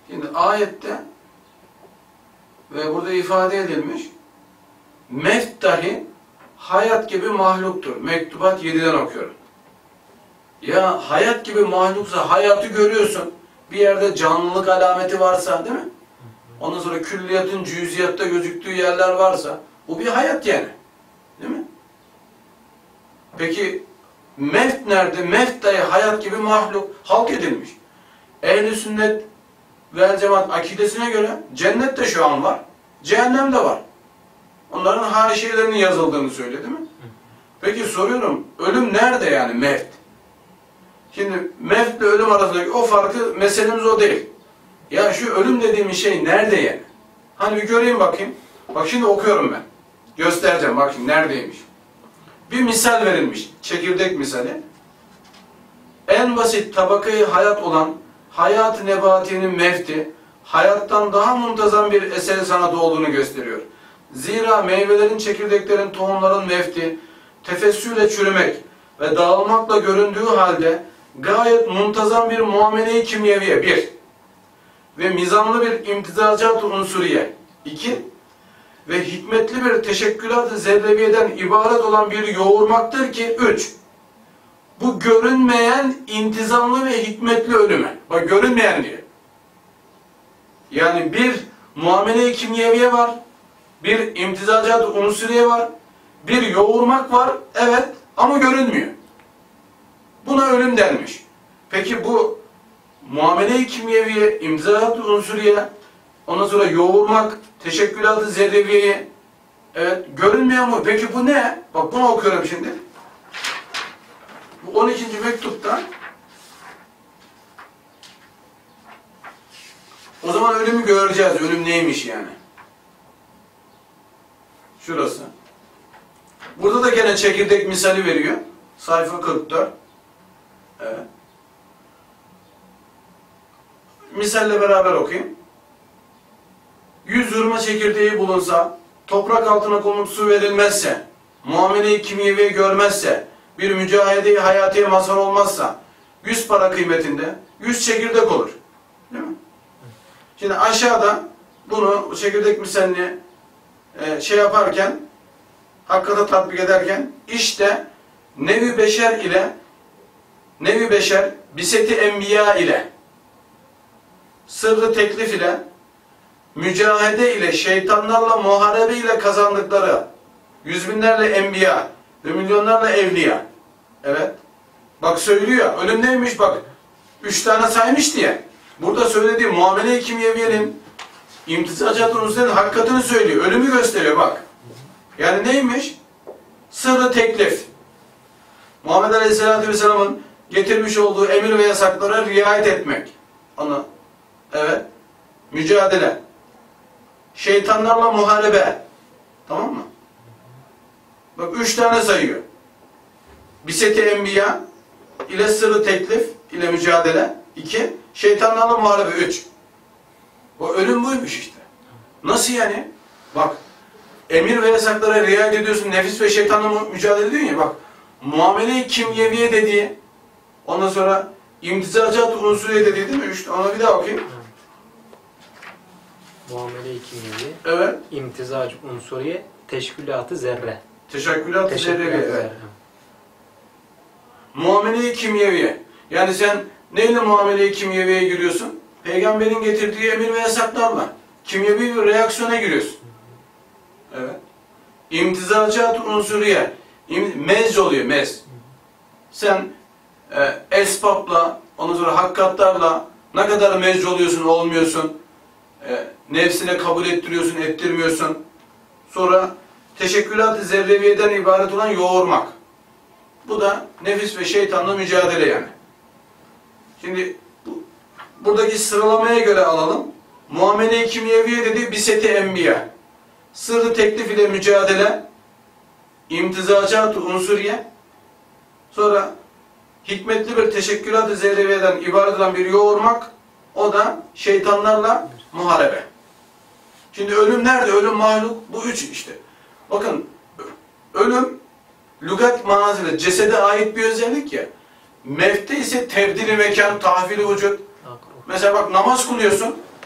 Şimdi ayette ve burada ifade edilmiş mevt dahi hayat gibi mahluktur. Mektubat 7'den okuyorum. Ya hayat gibi mahluksa hayatı görüyorsun. Bir yerde canlılık alameti varsa değil mi? Ondan sonra külliyatın cüziyatta gözüktüğü yerler varsa bu bir hayat yani. Değil mi? Peki mevt nerede? Mevt dahi hayat gibi mahluk. Halk edilmiş. Ehl-i sünnet vel cemaat akidesine göre cennet de şu an var. Cehennem de var. Onların haşiyelerinin yazıldığını söyledi değil mi? Peki soruyorum, ölüm nerede yani mevt? Şimdi mevt ile ölüm arasındaki o farkı, meselemiz o değil. Ya şu ölüm dediğimiz şey nerede yani? Hani bir göreyim bakayım. Bak şimdi okuyorum ben. Göstereceğim bak şimdi neredeymiş. Bir misal verilmiş. Çekirdek misali. En basit tabakayı hayat olan hayat-ı nebatinin mevti, hayattan daha muntazam bir eser sanatı olduğunu gösteriyor. Zira meyvelerin, çekirdeklerin, tohumların mevti, tefessüyle çürümek ve dağılmakla göründüğü halde gayet muntazam bir muamele-i kimyeviye, 1. Ve mizanlı bir imtizacat-ı unsuriye, 2. Ve hikmetli bir teşekkülat-ı zerreviyeden ibaret olan bir yoğurmaktır ki, 3. Bu görünmeyen intizamlı ve hikmetli ölüme. Bak görünmeyen diye. Yani bir muamele-i kimyeviye var, bir imtizacat-ı unsuriye var, bir yoğurmak var, evet ama görünmüyor. Buna ölüm denmiş. Peki bu muamele-i kimyeviye, imtizacat-ı unsuriye, ondan sonra yoğurmak, teşekkülat-ı zerreviyeyi, evet görünmüyor mu? Peki bu ne? Bak bunu okuyorum şimdi. Bu 12. mektupta o zaman ölümü göreceğiz. Ölüm neymiş yani? Şurası. Burada da gene çekirdek misali veriyor. Sayfa 44. Evet. Misalle beraber okuyayım. 100 hurma çekirdeği bulunsa, toprak altına konup su verilmezse, muamele-i kimyeviye görmezse, bir mücahede-i hayatiye mazhar olmazsa, 100 para kıymetinde 100 çekirdek olur. Değil mi? Şimdi aşağıda bunu, çekirdek misalini şey yaparken, hakikate tatbik ederken, işte nevi beşer ile, nevi beşer, biseti enbiya ile, sırrı teklif ile, mücahede ile, şeytanlarla muharebe ile kazandıkları, yüz binlerle enbiya ve milyonlarla evliya. Evet. Bak söylüyor. Ölüm neymiş bak. 3 tane saymış diye. Burada söylediği muamele-i kimyeviyenin, imtizacat-ı unsuriyenin hakikatini söylüyor. Ölümü gösteriyor bak. Yani neymiş? Sırrı teklif. Muhammed Aleyhisselatü Vesselam'ın getirmiş olduğu emir ve yasaklara riayet etmek. Onu. Evet. Mücadele. Şeytanlarla muharebe. Tamam mı? Bak 3 tane sayıyor. Biseti enbiya ile sırrı teklif ile mücadele. 2. Şeytanlarla muharebe. 3. O ölüm buymuş işte. Nasıl yani? Bak emir ve yasaklara riayet ediyorsun. Nefis ve şeytanla mücadele ediyorsun ya. Bak muamele-i kimyeviye dediği, ondan sonra imtizacat-ı unsuriye dediği değil mi? 3. Ona bir daha okuyayım. Muamele-i kimyevi, evet. İmtizac unsuriye, teşkilat-ı zerre. Teşekkülat-ı zerreviye. Evet. Muamele-i kimyeviye. Yani sen neyle muamele-i kimyeviyeye giriyorsun? Peygamberin getirdiği emir ve yasaklarla. Kimyevi bir reaksiyona giriyorsun. Evet. İmtizacat-ı unsuriye. Mez oluyor, mez. Sen esbabla, ondan sonra hakikatlarla ne kadar mezc oluyorsun, olmuyorsun. Nefsine kabul ettiriyorsun, ettirmiyorsun. Sonra teşekkülat-ı zerreviyeden ibaret olan yoğurmak. Bu da nefis ve şeytanla mücadele yani. Şimdi buradaki sıralamaya göre alalım. Muamele-i kimyeviye dedi, biseti enbiya. Sırrı teklif ile mücadele, imtizacat-ı unsuriye, sonra hikmetli bir teşekkülat-ı zerreviyeden ibaret olan bir yoğurmak, o da şeytanlarla muharebe. Şimdi ölüm nerede? Ölüm mahluk. Bu 3 işte. Bakın ölüm lügat manasıyla cesede ait bir özellik ya. Mevte ise tebdili mekan, tahvili vücut. Mesela bak namaz kılıyorsun.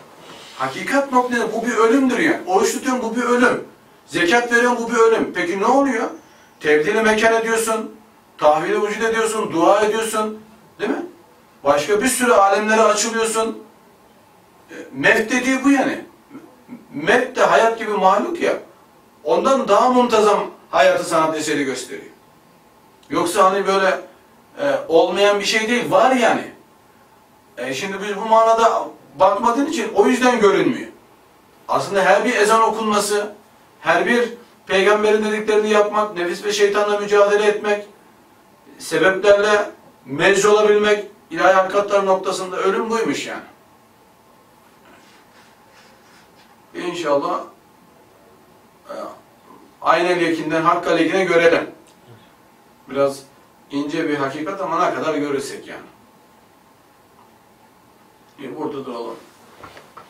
Hakikat noktası bu bir ölümdür yani. Oruç tutuyorsun bu bir ölüm. Zekat veriyorsun bu bir ölüm. Peki ne oluyor? Tebdili mekan ediyorsun. Tahvili vücut ediyorsun. Dua ediyorsun. Değil mi? Başka bir sürü alemlere açılıyorsun. Mevt dediği bu yani. Mevt de hayat gibi mahluk ya. Ondan daha muntazam hayatı sanat eseri gösteriyor. Yoksa hani böyle olmayan bir şey değil. Var yani. Şimdi biz bu manada bakmadığın için o yüzden görünmüyor. Aslında her bir ezan okunması, her bir peygamberin dediklerini yapmak, nefis ve şeytanla mücadele etmek, sebeplerle mecz olabilmek, ilahi hakikatler noktasında ölüm buymuş yani. İnşallah aynen yekinden hakka lekine görelim. Biraz ince bir hakikat ama ne kadar görürsek yani. Burada duralım.